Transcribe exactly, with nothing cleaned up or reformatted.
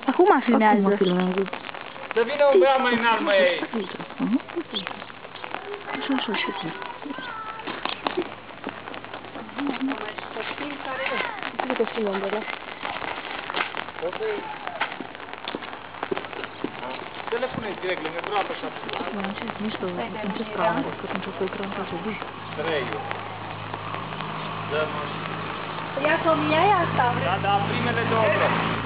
Acum filmează. Acum filmează. Să vină un băiat mai înalt, mai ei. Așa, așa, și cum. Uite că filmăm de la. Să le puneți direct lângă groapă și atât. Nu, ce, mișto, în ce stramă, că atunci o să-i creăm toate bui. Trei. Dă-mă. Ia-ți o mie asta. Da, da, primele două gropi.